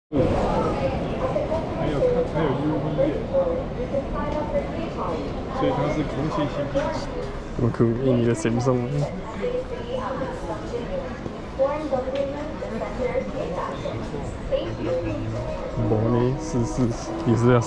还有 UV 耶，所以它是空气性电池。 这么酷，印尼的 Samsung。模呢，440也是要